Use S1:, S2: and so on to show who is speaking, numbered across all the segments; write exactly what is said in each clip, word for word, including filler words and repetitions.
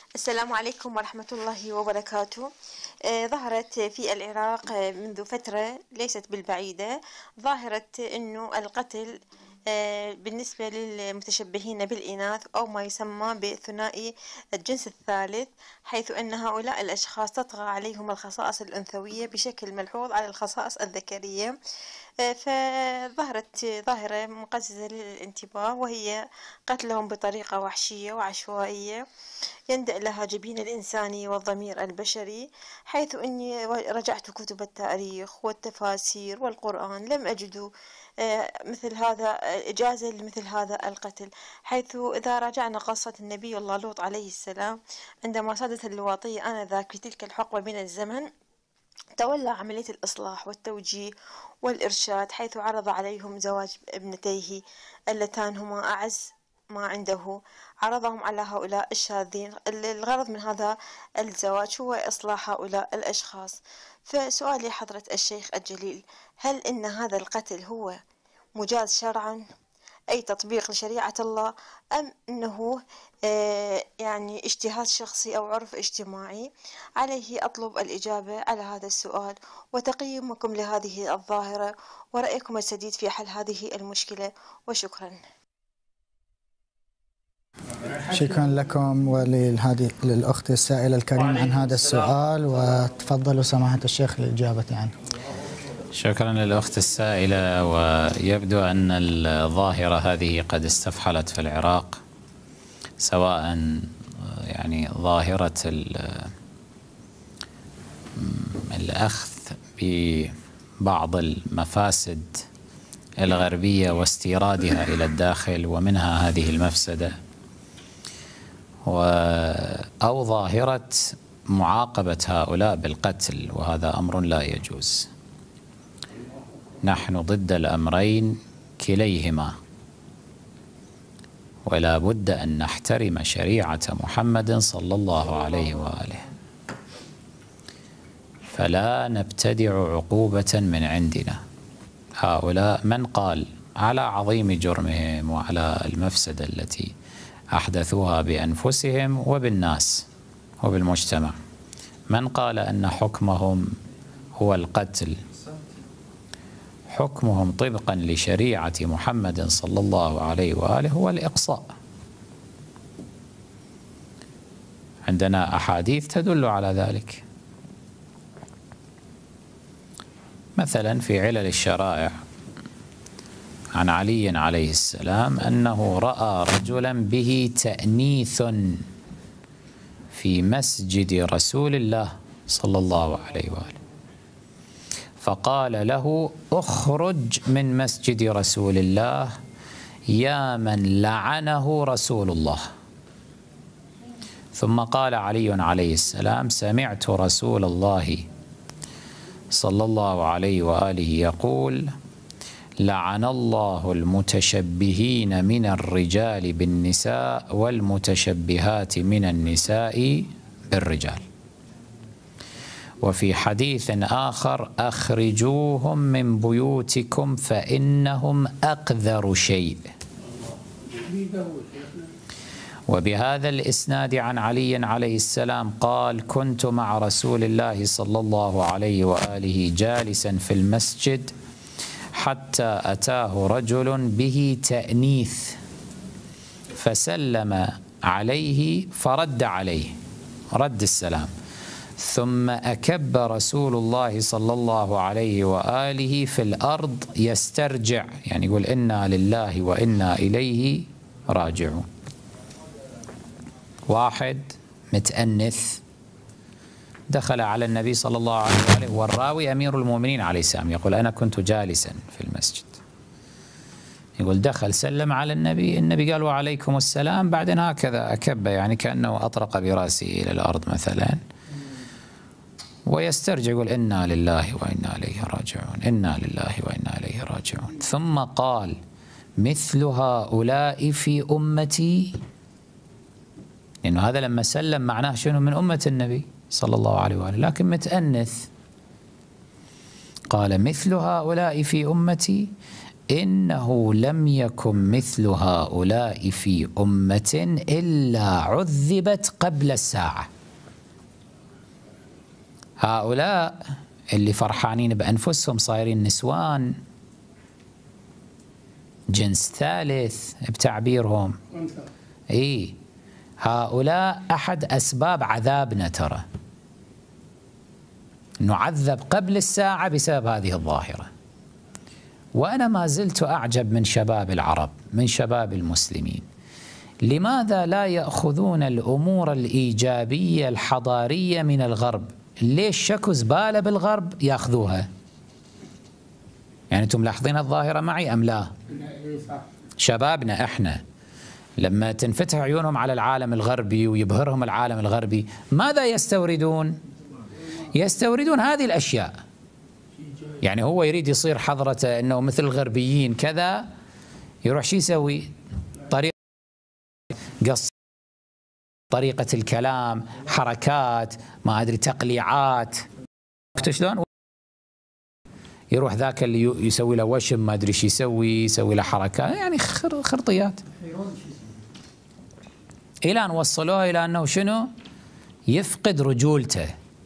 S1: السلام عليكم ورحمة الله وبركاته. آه، ظهرت في العراق آه، منذ فترة ليست بالبعيدة ظاهرة أنه القتل آه، بالنسبة للمتشبهين بالإناث أو ما يسمى بثنائي الجنس الثالث، حيث أن هؤلاء الأشخاص تطغى عليهم الخصائص الأنثوية بشكل ملحوظ على الخصائص الذكرية. آه، فظهرت ظاهرة مقززة للانتباه، وهي قتلهم بطريقة وحشية وعشوائية يندأ لها جبين الإنساني والضمير البشري، حيث أني رجعت كتب التاريخ والتفاسير والقرآن لم أجد آه، مثل هذا إجازة لمثل هذا القتل. حيث إذا راجعنا قصة النبي الله لوط عليه السلام عندما صادت اللواطية آنذاك في تلك الحقبة من الزمن، تولى عملية الإصلاح والتوجيه والإرشاد، حيث عرض عليهم زواج ابنتيه اللتان هما أعز ما عنده، عرضهم على هؤلاء الشاذين. الغرض من هذا الزواج هو إصلاح هؤلاء الأشخاص. فسؤالي حضرة الشيخ الجليل، هل إن هذا القتل هو مجاز شرعا، أي تطبيق لشريعة الله، أم أنه آه يعني اجتهاد شخصي أو عرف اجتماعي؟ عليه أطلب الإجابة على هذا السؤال وتقييمكم لهذه الظاهرة ورأيكم السديد في حل هذه المشكلة، وشكرا.
S2: شكرا لكم ولهذه للأخت السائلة الكريمة عن هذا السؤال، وتفضلوا سماحة الشيخ للإجابة عنه.
S3: شكرا للأخت السائلة. ويبدو أن الظاهرة هذه قد استفحلت في العراق، سواء يعني ظاهرة الأخذ ببعض المفاسد الغربية واستيرادها إلى الداخل ومنها هذه المفسدة، أو ظاهرة معاقبة هؤلاء بالقتل، وهذا أمر لا يجوز. نحن ضد الأمرين كليهما، ولا بد أن نحترم شريعة محمد صلى الله عليه وآله، فلا نبتدع عقوبة من عندنا. هؤلاء من قال على عظيم جرمهم وعلى المفسدة التي أحدثوها بأنفسهم وبالناس وبالمجتمع، من قال أن حكمهم هو القتل؟ حكمهم طبقا لشريعة محمد صلى الله عليه وآله هو الإقصاء. عندنا أحاديث تدل على ذلك، مثلا في علل الشرائع عن علي عليه السلام أنه رأى رجلا به تأنيث في مسجد رسول الله صلى الله عليه وآله، فقال له: اخرج من مسجد رسول الله يا من لعنه رسول الله. ثم قال علي عليه السلام: سمعت رسول الله صلى الله عليه وآله يقول: لعن الله المتشبهين من الرجال بالنساء والمتشبهات من النساء بالرجال. وفي حديث آخر: أخرجوهم من بيوتكم فإنهم أقذر شيء. وبهذا الإسناد عن علي عليه السلام قال: كنت مع رسول الله صلى الله عليه وآله جالسا في المسجد حتى أتاه رجل به تأنيث فسلم عليه فرد عليه رد السلام، ثم أكب رسول الله صلى الله عليه وآله في الأرض يسترجع، يعني يقول إنا لله وإنا إليه راجعون. واحد متأنث دخل على النبي صلى الله عليه وآله، والراوي أمير المؤمنين عليه السلام يقول: أنا كنت جالسا في المسجد، يقول دخل سلم على النبي، النبي قال: وعليكم السلام، بعدين هكذا أكب، يعني كأنه أطرق برأسه إلى الأرض مثلا، ويسترجع يقول: إنا لله وإنا إليه راجعون، إنا لله وإنا إليه راجعون. ثم قال: مثل هؤلاء في أمتي، لأنه هذا لما سلم معناه شنو؟ من أمة النبي صلى الله عليه وآله، لكن متأنث. قال: مثل هؤلاء في أمتي إنه لم يكن مثل هؤلاء في أمة إلا عذبت قبل الساعة. هؤلاء اللي فرحانين بأنفسهم صايرين نسوان، جنس ثالث بتعبيرهم، إيه هؤلاء أحد أسباب عذابنا، ترى نعذب قبل الساعة بسبب هذه الظاهرة. وأنا ما زلت أعجب من شباب العرب، من شباب المسلمين، لماذا لا يأخذون الأمور الإيجابية الحضارية من الغرب؟ ليش شكوا زبالة بالغرب يأخذوها؟ يعني أنتم ملاحظين الظاهرة معي أم لا؟ شبابنا إحنا لما تنفتح عيونهم على العالم الغربي ويبهرهم العالم الغربي، ماذا يستوردون؟ يستوردون هذه الأشياء. يعني هو يريد يصير حضرته أنه مثل الغربيين كذا، يروح شو يسوي؟ طريقة قص، طريقة الكلام، حركات، ما أدري تقليعات، شلون؟ يروح ذاك اللي يسوي له وشم ما أدري شو يسوي، يسوي له حركات، يعني خرطيات، إلى أن وصلوها إلى أنه شنو؟ يفقد رجولته.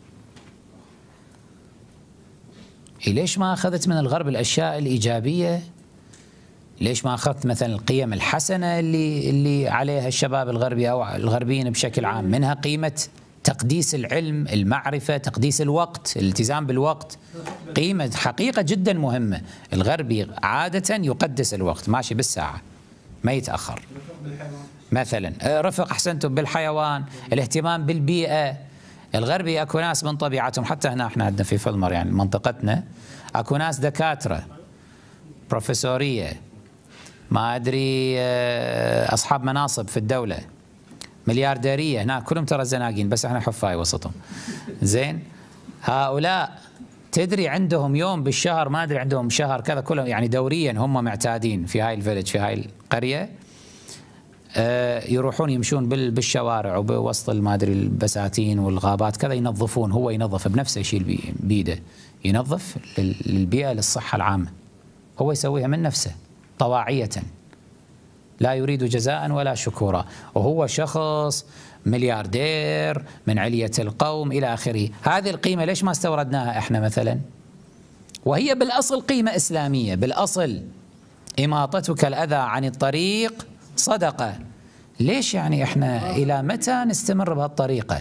S3: ليش ما أخذت من الغرب الأشياء الإيجابية؟ ليش ما أخذت مثلا القيم الحسنة اللي اللي عليها الشباب الغربي أو الغربيين بشكل عام، منها قيمة تقديس العلم، المعرفة، تقديس الوقت، الالتزام بالوقت، قيمة حقيقة جدا مهمة. الغربي عادة يقدس الوقت، ماشي بالساعة، ما يتأخر. مثلا رفق أحسنتم بالحيوان، الاهتمام بالبيئة. الغربي اكو ناس من طبيعتهم، حتى هنا احنا عندنا في فلمر يعني منطقتنا اكو ناس دكاتره، بروفيسوريه، ما ادري اصحاب مناصب في الدوله، مليارديريه، هناك كلهم ترى زناقين، بس احنا حفاي وسطهم. زين، هؤلاء تدري عندهم يوم بالشهر، ما ادري عندهم شهر كذا، كلهم يعني دوريا هم معتادين في هاي الفيلج، في هاي القريه، يروحون يمشون بالشوارع وبوسط ما ادري البساتين والغابات كذا، ينظفون، هو ينظف بنفسه، يشيل بيده، ينظف للبيئة للصحة العامة، هو يسويها من نفسه طواعية، لا يريد جزاء ولا شكورا، وهو شخص ملياردير من علية القوم إلى آخره. هذه القيمة ليش ما استوردناها إحنا مثلا؟ وهي بالأصل قيمة إسلامية، بالأصل إماطتك الأذى عن الطريق صدقة. ليش يعني إحنا إلى متى نستمر بهالطريقة؟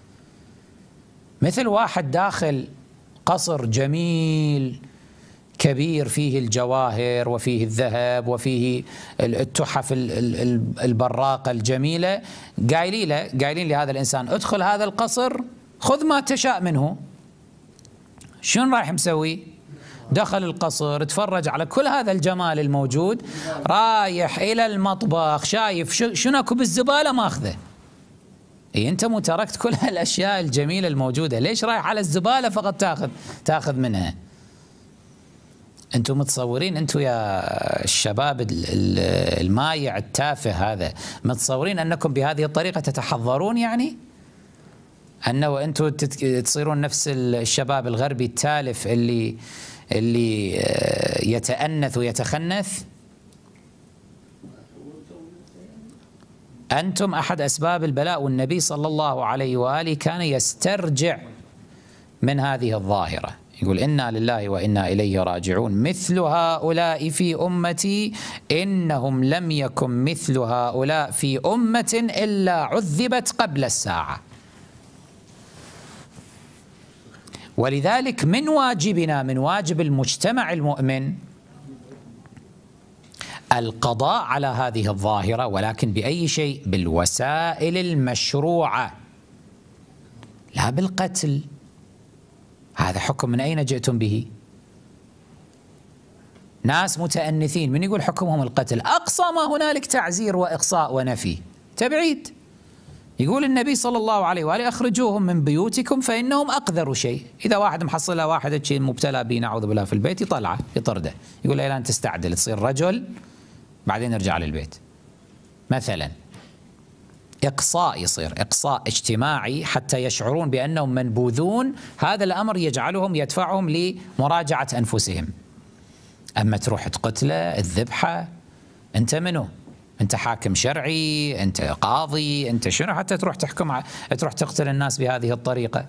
S3: مثل واحد داخل قصر جميل كبير فيه الجواهر وفيه الذهب وفيه التحف البراقة الجميلة، قايلين له، قايلين لهذا الإنسان ادخل هذا القصر خذ ما تشاء منه. شنو رايح مسوي؟ دخل القصر، تفرج على كل هذا الجمال الموجود، رايح إلى المطبخ شايف شنو اكو بالزبالة ماخذه. إيه أنت مو تركت كل هالأشياء الجميلة الموجودة، ليش رايح على الزبالة فقط تاخذ تاخذ منها؟ أنتم متصورين، أنتم يا الشباب المايع التافه هذا، متصورين أنكم بهذه الطريقة تتحضرون؟ يعني أنه أنتم تصيرون نفس الشباب الغربي التالف اللي اللي يتأنث ويتخنث؟ أنتم أحد أسباب البلاء، والنبي صلى الله عليه وآله كان يسترجع من هذه الظاهرة، يقول إنا لله وإنا إليه راجعون، مثل هؤلاء في أمتي إنهم لم يكن مثل هؤلاء في أمة إلا عذبت قبل الساعة. ولذلك من واجبنا، من واجب المجتمع المؤمن القضاء على هذه الظاهرة، ولكن بأي شيء؟ بالوسائل المشروعة، لا بالقتل. هذا حكم من أين جئتم به؟ ناس متأنثين، من يقول حكمهم القتل؟ أقصى ما هنالك تعزير وإقصاء ونفي، تبعيد. يقول النبي صلى الله عليه وآله أخرجوهم من بيوتكم فإنهم أقذروا شيء. إذا واحد محصلة واحد شيء مبتلى به نعوذ بالله في البيت، يطلعه يطرده، يقول له إلى أن تستعدل تصير رجل بعدين ارجع للبيت مثلا. إقصاء، يصير إقصاء اجتماعي حتى يشعرون بأنهم منبوذون. هذا الأمر يجعلهم، يدفعهم لمراجعة أنفسهم. أما تروح تقتله الذبحة، أنت منو؟ أنت حاكم شرعي، أنت قاضي، أنت شنو حتى تروح تحكم ع... تروح تقتل الناس بهذه الطريقة؟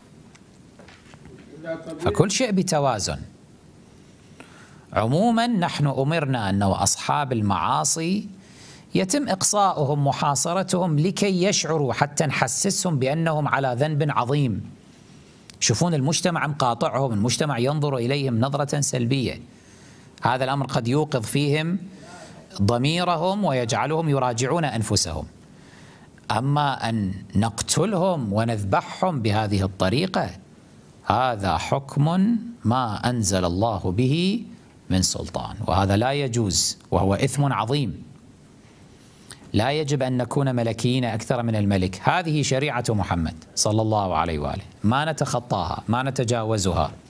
S3: فكل شيء بتوازن. عموما نحن أمرنا أنه أصحاب المعاصي يتم إقصاؤهم محاصرتهم لكي يشعروا، حتى نحسسهم بأنهم على ذنب عظيم. شوفون المجتمع مقاطعهم، المجتمع ينظر إليهم نظرة سلبية. هذا الأمر قد يوقظ فيهم ضميرهم ويجعلهم يراجعون أنفسهم. أما أن نقتلهم ونذبحهم بهذه الطريقة، هذا حكم ما أنزل الله به من سلطان، وهذا لا يجوز، وهو إثم عظيم. لا يجب أن نكون ملكيين أكثر من الملك. هذه شريعة محمد صلى الله عليه وآله، ما نتخطاها، ما نتجاوزها.